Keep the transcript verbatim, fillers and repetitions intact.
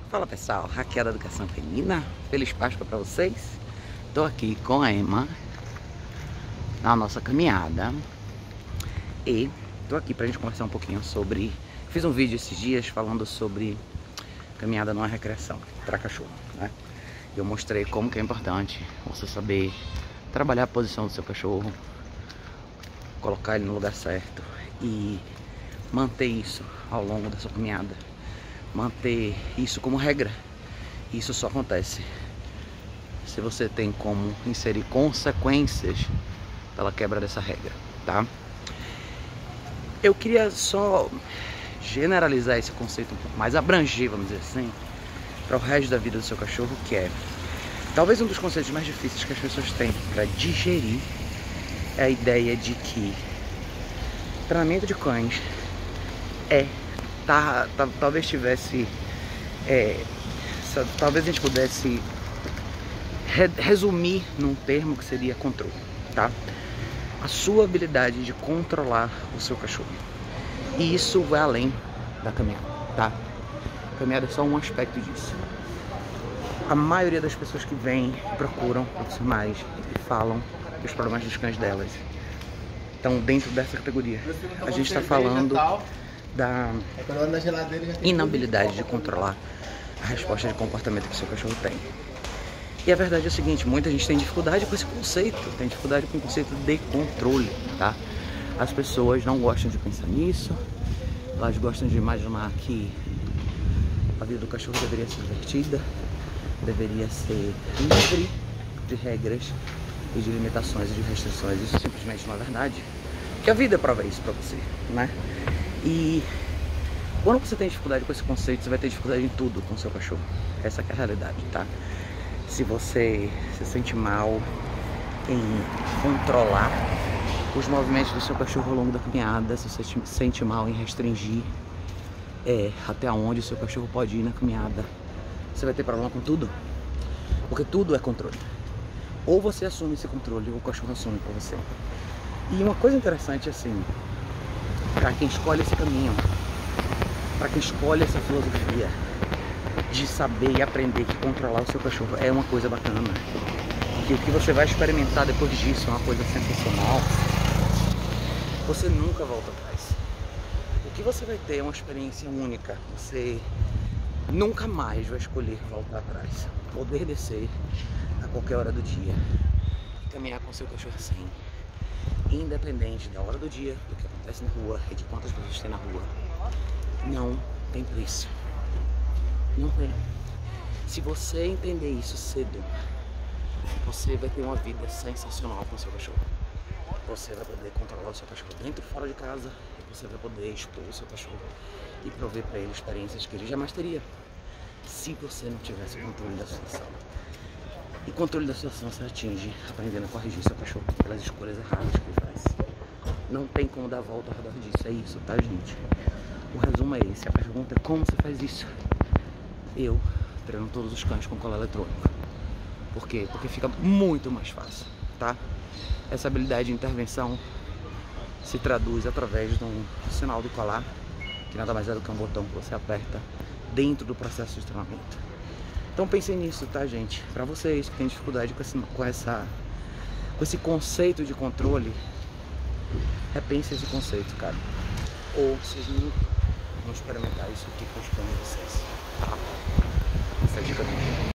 Fala pessoal, Hackeada Educação Feminina, feliz Páscoa pra vocês. Tô aqui com a Emma na nossa caminhada e tô aqui pra gente conversar um pouquinho sobre... Fiz um vídeo esses dias falando sobre caminhada numa recreação pra cachorro, né? Eu mostrei como que é importante você saber trabalhar a posição do seu cachorro, colocar ele no lugar certo e manter isso ao longo da sua caminhada. Manter isso como regra. Isso só acontece se você tem como inserir consequências pela quebra dessa regra, tá? Eu queria só generalizar esse conceito um pouco mais, abranger, vamos dizer assim, para o resto da vida do seu cachorro, que é talvez um dos conceitos mais difíceis que as pessoas têm para digerir é a ideia de que treinamento de cães é Tá, tá, talvez tivesse é, talvez a gente pudesse re, resumir num termo que seria controle, tá? A sua habilidade de controlar o seu cachorro. E isso vai além da caminhada, tá? A caminhada é só um aspecto disso. A maioria das pessoas que vêm procuram profissionais e falam que os problemas dos cães delas estão dentro dessa categoria. A gente está falando da inabilidade de controlar a resposta de comportamento que o seu cachorro tem. E a verdade é o seguinte, muita gente tem dificuldade com esse conceito, tem dificuldade com o conceito de controle, tá? As pessoas não gostam de pensar nisso, elas gostam de imaginar que a vida do cachorro deveria ser divertida, deveria ser livre de regras e de limitações e de restrições. Isso simplesmente não é verdade, porque a vida prova isso pra você, né? E quando você tem dificuldade com esse conceito, você vai ter dificuldade em tudo com o seu cachorro. Essa que é a realidade, tá? Se você se sente mal em controlar os movimentos do seu cachorro ao longo da caminhada, se você se sente mal em restringir é, até onde o seu cachorro pode ir na caminhada, você vai ter problema com tudo. Porque tudo é controle. Ou você assume esse controle, ou o cachorro assume pra você. E uma coisa interessante, assim, para quem escolhe esse caminho, para quem escolhe essa filosofia de saber e aprender que controlar o seu cachorro é uma coisa bacana, que o que você vai experimentar depois disso é uma coisa sensacional, você nunca volta atrás. O que você vai ter é uma experiência única, você nunca mais vai escolher voltar atrás, poder descer a qualquer hora do dia e caminhar com o seu cachorro assim, independente da hora do dia, do que acontece na rua e de quantas pessoas tem na rua. Não tem preço. Não tem. Se você entender isso cedo, você vai ter uma vida sensacional com o seu cachorro. Você vai poder controlar o seu cachorro dentro e fora de casa. E você vai poder expor o seu cachorro e prover para ele experiências que ele jamais teria se você não tivesse o controle da situação. E controle da situação você atinge aprendendo a corrigir seu cachorro pelas escolhas erradas que ele faz. Não tem como dar a volta ao redor disso, é isso, tá, gente? O resumo é esse. A pergunta é como você faz isso? Eu treino todos os cães com colar eletrônico. Por quê? Porque fica muito mais fácil, tá? Essa habilidade de intervenção se traduz através de um sinal de colar, que nada mais é do que um botão que você aperta dentro do processo de treinamento. Então pensem nisso, tá, gente? Pra vocês que têm dificuldade com esse, com essa, com esse conceito de controle, repense esse conceito, cara. Ou vocês nunca vão experimentar isso aqui com os cães de vocês, tá?